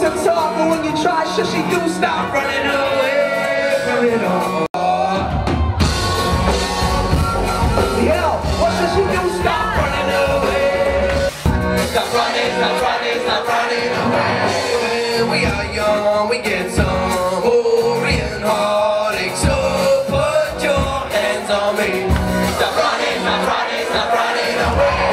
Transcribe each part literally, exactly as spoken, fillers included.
so tough, but when you try, sure she do stop running away from it all. Yo, what should she do? Stop running away. Stop running, stop running, stop running away. We are young, we get some Oriental heartache, so put your hands on me. Stop running, stop running, stop running away.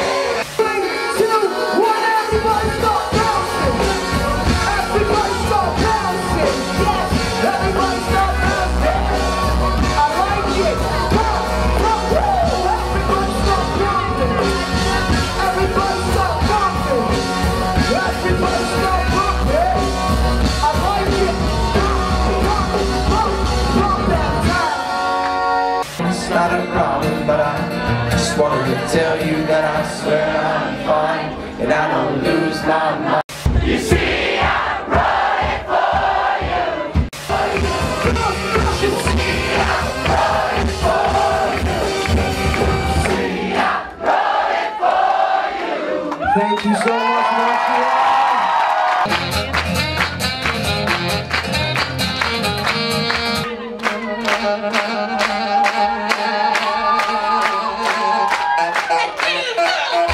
It's not a problem, but I just wanted to tell you that I swear I'm fine and I don't lose my mind. You see, I'm running for you. You see, I'm running for you. See, I'm running for you. Thank you so much, Montreal. Yeah.